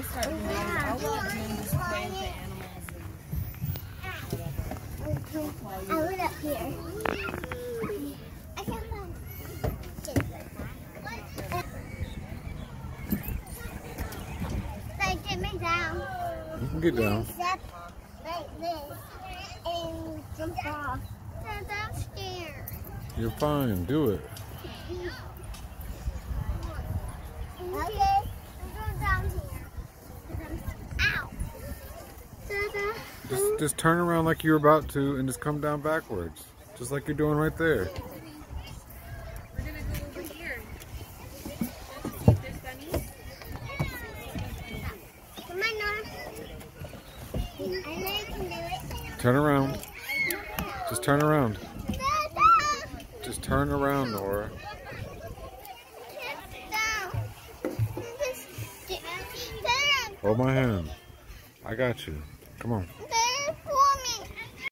start doing it. I'll let June just play with the animals and whatever. I went up here. I can't find Like, get me down. You can get down. Step like this and jump off. I'm scared. You're fine. Do it. Okay, I'm going down here. Ow. Just turn around like you're about to and just come down backwards. Just like you're doing right there. We're gonna go over here. See if there's bunnies. Come on, Nora. I know you can do it. Turn around. Just turn around. Just turn around, Nora. Hold my hand. I got you. Come on.